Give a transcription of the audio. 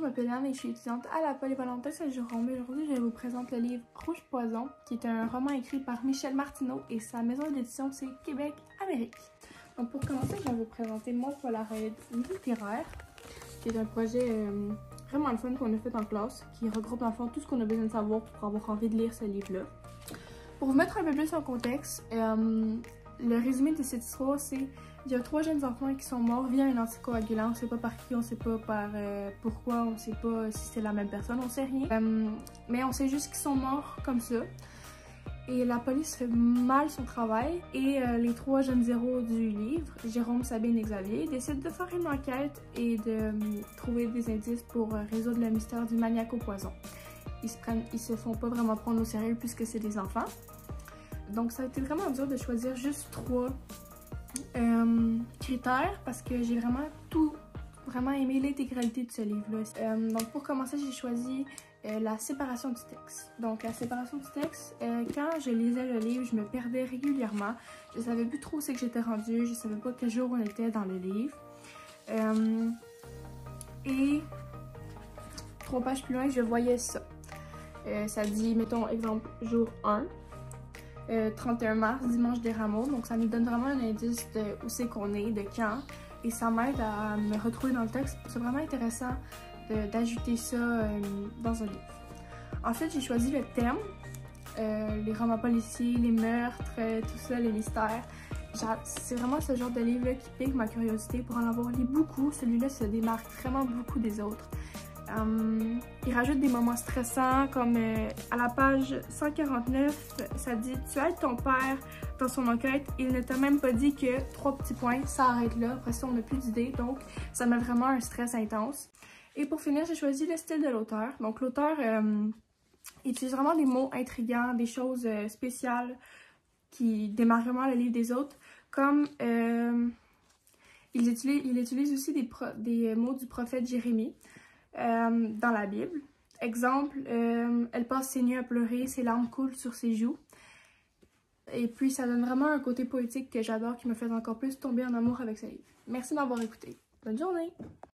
je m'appelle Anne et je suis étudiante à la Polyvalente Saint-Jérôme. Aujourd'hui, je vous présente le livre Rouge Poison, qui est un roman écrit par Michel Martineau et sa maison d'édition, c'est Québec Amérique. Donc pour commencer, je vais vous présenter mon Polaroid littéraire, qui est un projet vraiment le fun qu'on a fait en classe, qui regroupe dans le fond tout ce qu'on a besoin de savoir pour avoir envie de lire ce livre-là. Pour vous mettre un peu plus en contexte, le résumé de cette histoire, c'est il y a 3 jeunes enfants qui sont morts via un anticoagulant. On ne sait pas par qui, on ne sait pas par pourquoi, on ne sait pas si c'est la même personne, on ne sait rien. Mais on sait juste qu'ils sont morts comme ça. Et la police fait mal son travail. Et les 3 jeunes héros du livre, Jérôme, Sabine et Xavier, décident de faire une enquête et de trouver des indices pour résoudre le mystère du maniaque au poison. Ils se font pas vraiment prendre au sérieux puisque c'est des enfants. Donc ça a été vraiment dur de choisir juste 3 critères parce que j'ai vraiment aimé l'intégralité de ce livre-là. Donc pour commencer, j'ai choisi la séparation du texte. Donc la séparation du texte, quand je lisais le livre, je me perdais régulièrement. Je savais plus trop où c'est que j'étais rendue, je savais pas quel jour on était dans le livre. Et 3 pages plus loin, je voyais ça. Ça dit, mettons, exemple, jour 1. 31 mars, dimanche des rameaux, donc ça nous donne vraiment un indice de où c'est qu'on est, de quand, et ça m'aide à me retrouver dans le texte. C'est vraiment intéressant d'ajouter ça dans un livre. Ensuite, j'ai choisi le thème, les romans policiers, les meurtres, tout ça, les mystères. C'est vraiment ce genre de livre-là qui pique ma curiosité pour en avoir lu beaucoup. Celui-là se démarque vraiment beaucoup des autres. Il rajoute des moments stressants comme à la page 149, ça dit « Tu aides ton père dans son enquête, il ne t'a même pas dit que 3 petits points, ça arrête là, après ça on n'a plus d'idées, donc ça met vraiment un stress intense. » Et pour finir, j'ai choisi le style de l'auteur. Donc l'auteur utilise vraiment des mots intrigants, des choses spéciales qui démarquent vraiment le livre des autres, comme il utilise aussi des mots du prophète Jérémie. Dans la Bible. Exemple, elle passe ses nuits à pleurer, ses larmes coulent sur ses joues. Et puis ça donne vraiment un côté poétique que j'adore, qui me fait encore plus tomber en amour avec ce livre. Merci d'avoir écouté. Bonne journée!